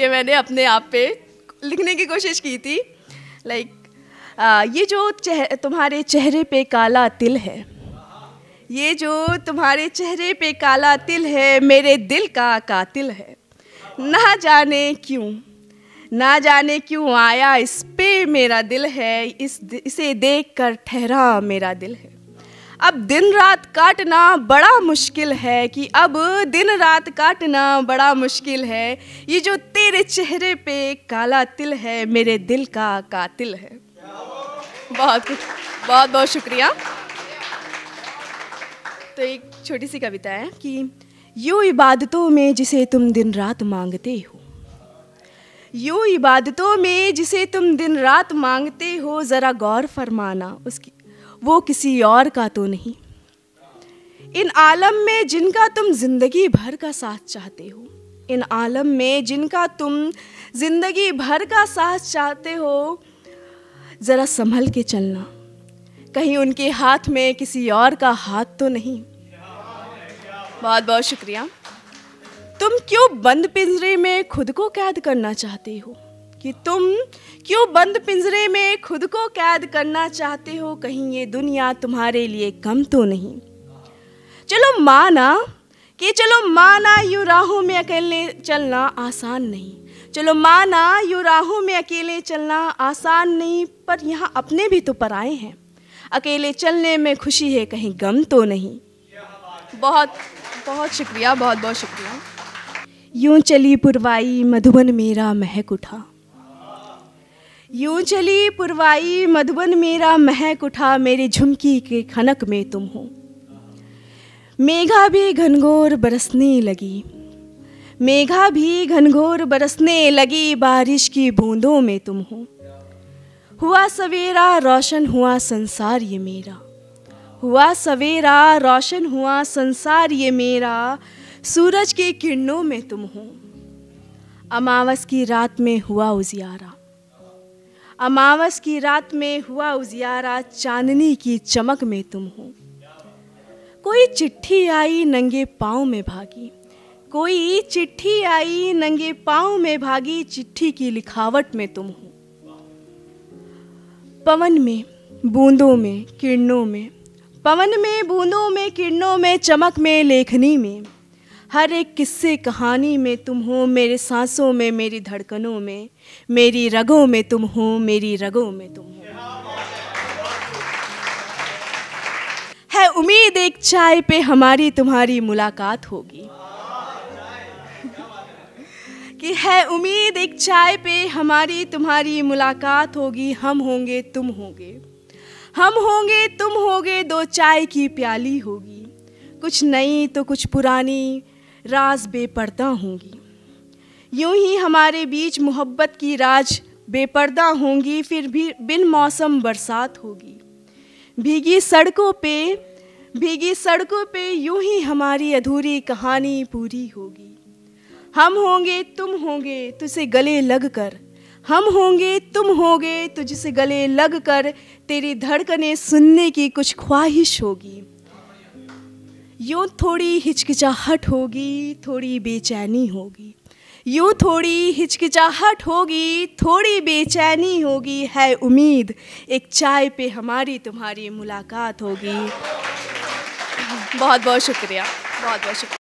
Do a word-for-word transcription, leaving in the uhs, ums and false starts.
करके मैंने अपने आप पे लिखने की कोशिश की थी। लाइक ये जो चेह तुम्हारे चेहरे पे काला तिल है, ये जो तुम्हारे चेहरे पे काला तिल है, मेरे दिल का कातिल है। ना जाने क्यों, ना जाने क्यों आया इस पे मेरा दिल है, इस इसे देख कर ठहरा मेरा दिल है। अब दिन रात काटना बड़ा मुश्किल है, कि अब दिन रात काटना बड़ा मुश्किल है। ये जो तेरे चेहरे पे काला तिल है, मेरे दिल का कातिल है। बहुत कुछ, बहुत बहुत शुक्रिया। तो एक छोटी सी कविता है कि यूँ इबादतों में जिसे तुम दिन रात मांगते हो, यूँ इबादतों में जिसे तुम दिन रात मांगते हो, ज़रा गौर फरमाना उसकी वो किसी और का तो नहीं। इन आलम में जिनका तुम जिंदगी भर का साथ चाहते हो, इन आलम में जिनका तुम जिंदगी भर का साथ चाहते हो, ज़रा संभल के चलना, कहीं उनके हाथ में किसी और का हाथ तो नहीं। बहुत बहुत शुक्रिया। तुम क्यों बंद पिंजरे में खुद को कैद करना चाहते हो, कि तुम क्यों बंद पिंजरे में खुद को कैद करना चाहते हो, कहीं ये दुनिया तुम्हारे लिए कम तो नहीं। चलो माना कि चलो माना यूँ राहों में अकेले चलना आसान नहीं, चलो माना यूँ राहों में अकेले चलना आसान नहीं, पर यहाँ अपने भी तो पराए हैं, अकेले चलने में खुशी है कहीं गम तो नहीं। बहुत बहुत शुक्रिया, बहुत बहुत शुक्रिया। यूँ चली पुरवाई मधुबन मेरा महक उठा, यूँ चली पुरवाई मधुबन मेरा महक उठा, मेरी झुमकी के खनक में तुम हो। मेघा भी घनघोर बरसने लगी, मेघा भी घनघोर बरसने लगी, बारिश की बूंदों में तुम हो। हुआ सवेरा रोशन हुआ संसार ये मेरा, हुआ सवेरा रोशन हुआ संसार ये मेरा, सूरज की किरणों में तुम हो। अमावस की रात में हुआ उजियारा, अमावस की रात में हुआ उजियारा, चांदनी की चमक में तुम हो। कोई चिट्ठी आई नंगे पाँव में भागी, कोई चिट्ठी आई नंगे पाँव में भागी, चिट्ठी की लिखावट में तुम हो। पवन में बूंदों में किरणों में, पवन में बूंदों में किरणों में, चमक में लेखनी में, हर एक किस्से कहानी में तुम हो। मेरे सांसों में, मेरी धड़कनों में, मेरी रगों में तुम हो, मेरी रगों में तुम हो। है उम्मीद एक चाय पे हमारी तुम्हारी मुलाकात होगी, कि है उम्मीद एक चाय पे हमारी तुम्हारी मुलाकात होगी। हम होंगे तुम होंगे, हम होंगे तुम होंगे, दो चाय की प्याली होगी, कुछ नई तो कुछ पुरानी राज बेपर्दा होंगी। यूं ही हमारे बीच मोहब्बत की राज बेपर्दा होंगी, फिर भी बिन मौसम बरसात होगी। भीगी सड़कों पे, भीगी सड़कों पे यूं ही हमारी अधूरी कहानी पूरी होगी। हम होंगे तुम होंगे तुझसे गले लग कर, हम होंगे तुम होंगे तुझसे गले लग कर, तेरी धड़कनें सुनने की कुछ ख्वाहिश होगी। यूँ थोड़ी हिचकिचाहट होगी, थोड़ी बेचैनी होगी, यूँ थोड़ी हिचकिचाहट होगी, थोड़ी बेचैनी होगी। है उम्मीद एक चाय पे हमारी तुम्हारी मुलाकात होगी। बहुत बहुत शुक्रिया, बहुत बहुत शुक्रिया।